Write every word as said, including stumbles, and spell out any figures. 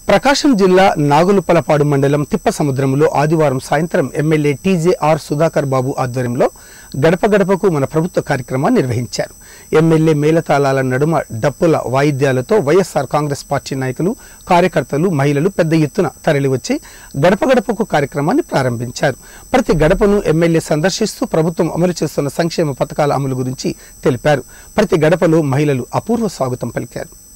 ప్రకాశం జిల్లా నాగులుపలపాడు మండలం తిప్పసముద్రంలో ఆదివారం సాయంత్రం ఎమ్మెల్యే టీజేఆర్ సుధాకర్ బాబు ఆధ్వర్యంలో గడప గడపకు మన ప్రభుత్వ కార్యక్రమాన్ని నిర్వహించారు. ఎమ్మెల్యే మేళతాళాల నడుమ డప్పుల వాయిద్యాలతో వైఎస్ఆర్ కాంగ్రెస్ పార్టీ నాయకులు, కార్యకర్తలు, మహిళలు పెద్ద ఎత్తున తరలివచ్చి గడప గడపకు కార్యక్రమాన్ని ప్రారంభించారు. ప్రతి గడపను ఎమ్మెల్యే సందర్శిస్తూ ప్రభుత్వం అమలు చేస్తున్న సంక్షేమ పథకాల అమలు గురించి తెలిపారు. ప్రతి గడపలో మహిళలు అపూర్వ స్వాగతం పలికారు.